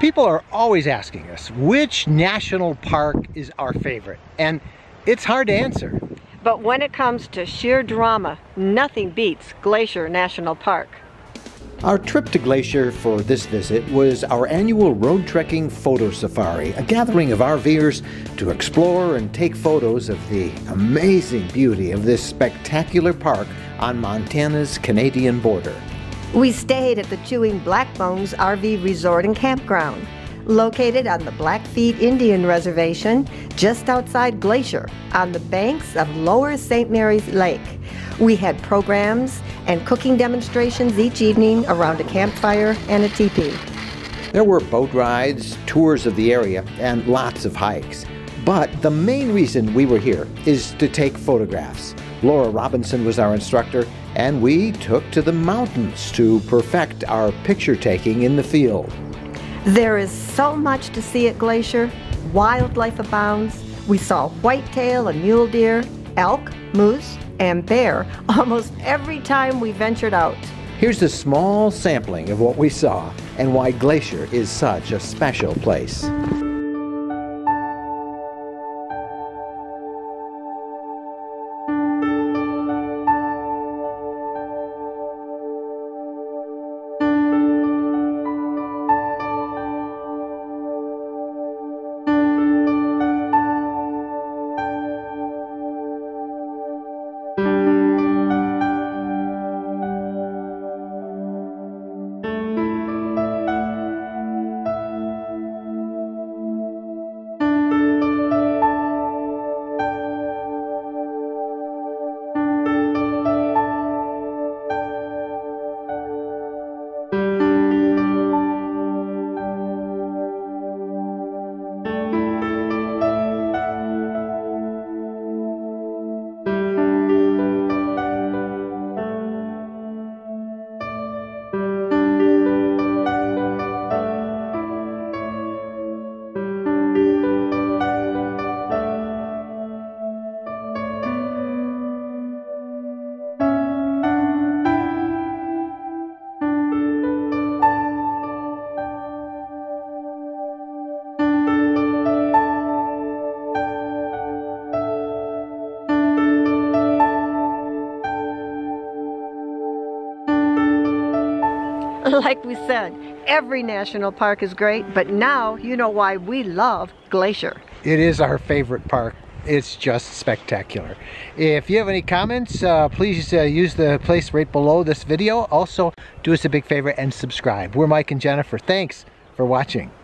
People are always asking us which national park is our favorite, and it's hard to answer. But when it comes to sheer drama, nothing beats Glacier National Park. Our trip to Glacier for this visit was our annual Roadtreking Photo Safari, a gathering of RVers to explore and take photos of the amazing beauty of this spectacular park on Montana's Canadian border. We stayed at the Chewing Blackbones RV Resort and Campground, located on the Blackfeet Indian Reservation just outside Glacier on the banks of Lower St. Mary's Lake. We had programs and cooking demonstrations each evening around a campfire and a teepee. There were boat rides, tours of the area, and lots of hikes. But the main reason we were here is to take photographs. Laura Robinson was our instructor, and we took to the mountains to perfect our picture taking in the field. There is so much to see at Glacier. Wildlife abounds. We saw whitetail and mule deer, elk, moose, and bear almost every time we ventured out. Here's a small sampling of what we saw and why Glacier is such a special place. Like we said, every national park is great, but now you know why we love Glacier. It is our favorite park. It's just spectacular. If you have any comments, please use the place right below this video. Also, do us a big favor and subscribe. We're Mike and Jennifer. Thanks for watching.